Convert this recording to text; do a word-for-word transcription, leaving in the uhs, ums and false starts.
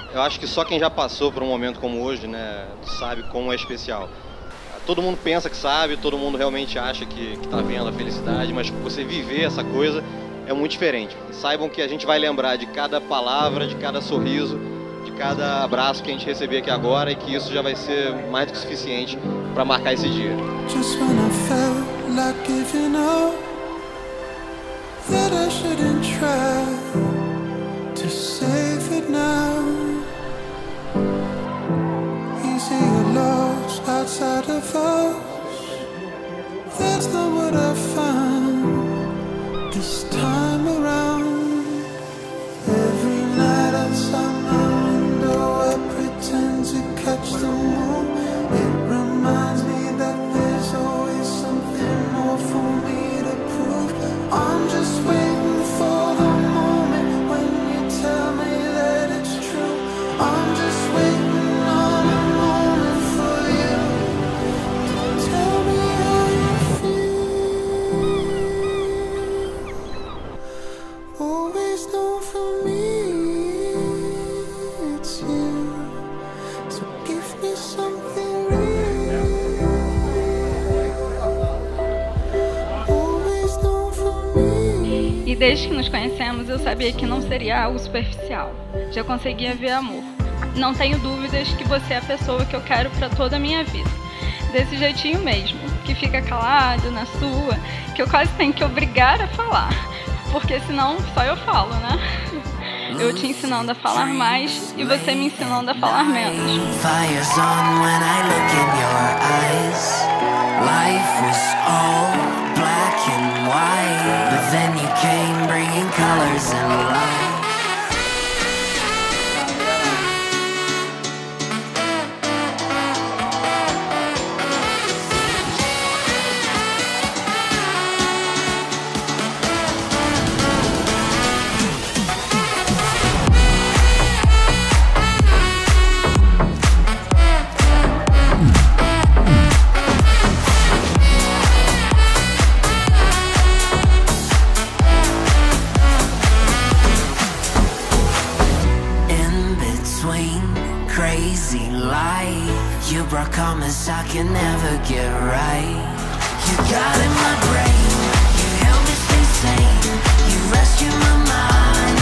Eu acho que só quem já passou por um momento como hoje, né, sabe como é especial. Todo mundo pensa que sabe, todo mundo realmente acha que está vendo a felicidade, mas você viver essa coisa é muito diferente. E saibam que a gente vai lembrar de cada palavra, de cada sorriso, de cada abraço que a gente receber aqui agora, e que isso já vai ser mais do que suficiente para marcar esse dia. Just when I felt like giving up, that I shouldn't try to save it now. Easy or lost outside of us, that's not what I found this time around. Every night outside my window I pretend to catch the moon. It reminds me that there's always something more for me to prove. I'm just waiting for the moment when you tell me that it's true. I'm just waiting on a moment for you to tell me how you feel. Always know for me it's you. So give me something real. Always know for me. E desde que nos conhecemos, eu sabia que não seria algo superficial. Já conseguia ver amor. Não tenho dúvidas que você é a pessoa que eu quero para toda a minha vida. Desse jeitinho mesmo, que fica calado na sua, que eu quase tenho que obrigar a falar. Porque senão só eu falo, né? Eu te ensinando a falar mais e você me ensinando a falar menos. Fire's on when I look in your eyes. Life was all black and white, but then you came bringing colors and light. Crazy life, you brought comments I can never get right. You got in my brain, you help me stay sane, you rescue my mind.